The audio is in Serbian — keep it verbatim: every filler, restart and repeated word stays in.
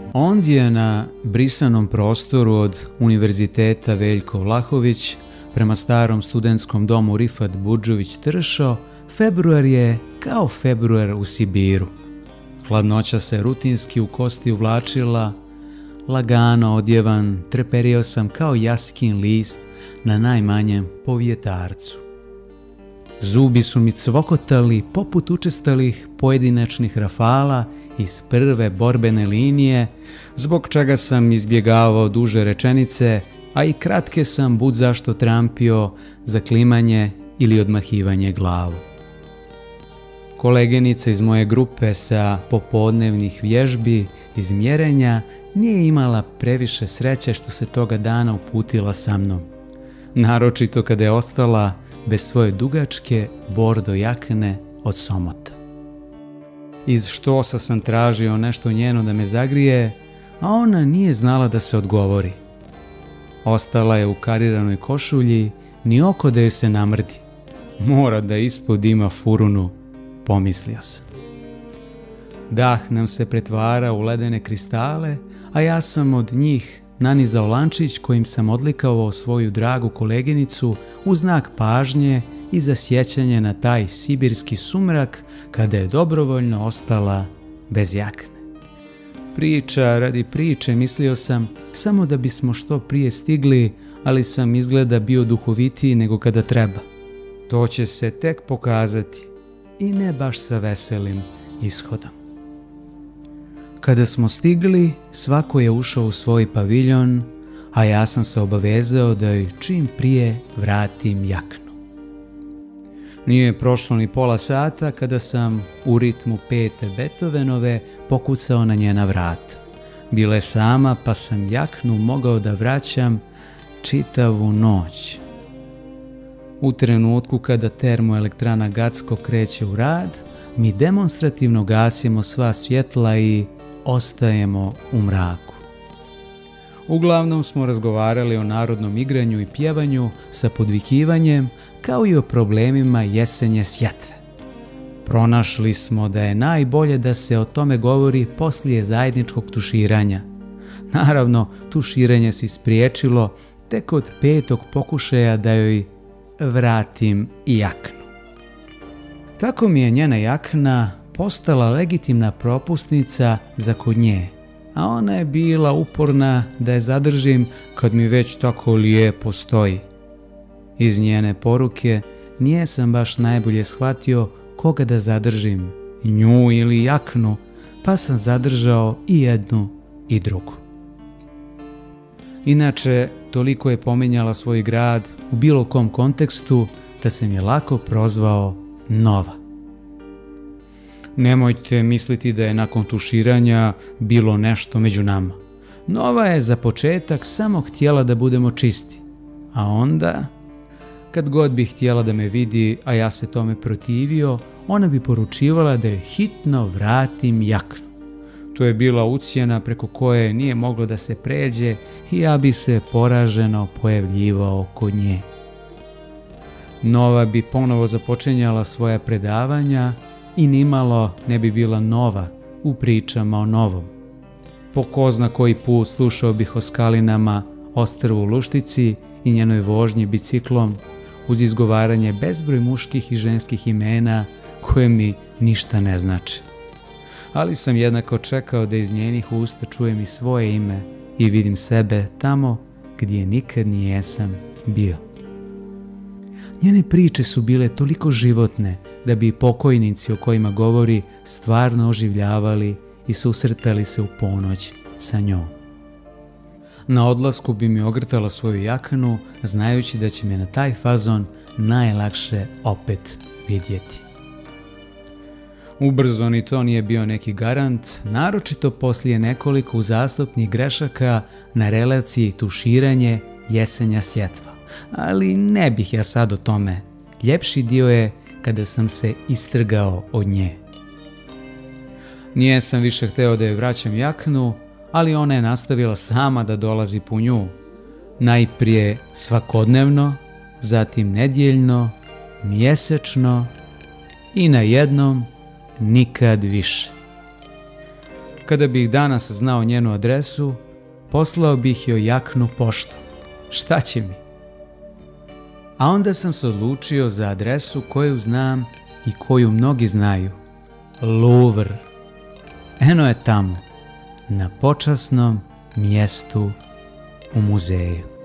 Ondje na brisanom prostoru od Univerziteta Veljko Vlahović prema starom studentskom domu Rifat Budžović Tršo, februar je kao februar u Sibiru. Hladnoća se rutinski u kosti uvlačila, lagano odjevan, treperio sam kao jaskin list na najmanjem povjetarcu. Zubi su mi cvokotali poput učestalih pojedinačnih rafala iz prve borbene linije, zbog čega sam izbjegavao duže rečenice, a i kratke sam budzašto trampio za klimanje ili odmahivanje glavu. Koleginica iz moje grupe sa popodnevnih vježbi iz mjerenja nije imala previše sreće što se toga dana uputila sa mnom, naročito kada je ostala bez svoje dugačke bordo jakne od somota. Iz štosa sam tražio nešto njeno da me zagrije, a ona nije znala da se odgovori. Ostala je u kariranoj košulji, ni oko da joj se namrdi. Mora da ispod ima furunu, pomislio sam. Dah nam se pretvara u ledene kristale, a ja sam od njih nanizao lančić kojim sam odlikovao svoju dragu koleginicu u znak pažnje i za sjećanje na taj sibirski sumrak kada je dobrovoljno ostala bez jakne. Priča radi priče, mislio sam, samo da bismo što prije stigli, ali sam izgleda bio duhovitiji nego kada treba. To će se tek pokazati i ne baš sa veselim ishodom. Kada smo stigli, svako je ušao u svoj paviljon, a ja sam se obavezao da joj čim prije vratim jaknu. Nije prošlo ni pola sata kada sam u ritmu pete Beethovenove pokucao na njena vrata. Bila je sama, pa sam jaknu mogao da vraćam čitavu noć. U trenutku kada termoelektrana Gacko kreće u rad, mi demonstrativno gasimo sva svjetla i ostajemo u mraku. Uglavnom smo razgovarali o narodnom igranju i pjevanju sa podvikivanjem, kao i o problemima jesenje sjetve. Pronašli smo da je najbolje da se o tome govori poslije zajedničkog tuširanja. Naravno, tuširanje se ispriječilo tek od petog pokušaja da joj vratim jaknu. Tako mi je njena jakna postala legitimna propusnica za kod nje, a ona je bila uporna da je zadržim kad mi već tako lijepo stoji. Iz njene poruke nijesam baš najbolje shvatio koga da zadržim, nju ili jaknu, pa sam zadržao i jednu i drugu. Inače, toliko je pominjala svoj grad u bilo kom kontekstu da sam je lako prozvao Nova. Nemojte misliti da je nakon tuširanja bilo nešto među nama. Nova je za početak samo htjela da budemo čisti, a onda, kad god bi htjela da me vidi, a ja se tome protivio, ona bi poručivala da je hitno vratim jaknu. To je bila ucjena preko koje nije moglo da se pređe i ja bi se poraženo pojavljivao kod nje. Nova bi ponovo započinjala svoja predavanja i nimalo ne bi bila nova u pričama o Novom. Po ko zna koji put slušao bih o skalinama, ostrvu Luštici i njenoj vožnji biciklom, uz izgovaranje bezbroj muških i ženskih imena koje mi ništa ne znače. Ali sam jednako čekao da iz njenih usta čujem i svoje ime i vidim sebe tamo gdje nikad nijesam bio. Njene priče su bile toliko životne da bi pokojnici o kojima govori stvarno oživljavali i susretali se u ponoć sa njom. Na odlasku bi mi ogrtala svoju jaknu, znajući da će me na taj fazon najlakše opet vidjeti. Ubrzo ni to nije bio neki garant, naročito poslije nekoliko uzastopnih grešaka na relaciji tuširanje jesenja sjetva. Ali ne bih ja sad o tome. Ljepši dio je kada sam se istrgao od nje. Nijesam više hteo da joj vraćam jaknu, ali ona je nastavila sama da dolazi po nju. Najprije svakodnevno, zatim nedjeljno, mjesečno i na jednom nikad više. Kada bih danas znao njenu adresu, poslao bih joj jaknu poštu. Šta će mi? A onda sam se odlučio za adresu koju znam i koju mnogi znaju. Louvre. Eno je tamo, na počasnom mjestu u muzeju.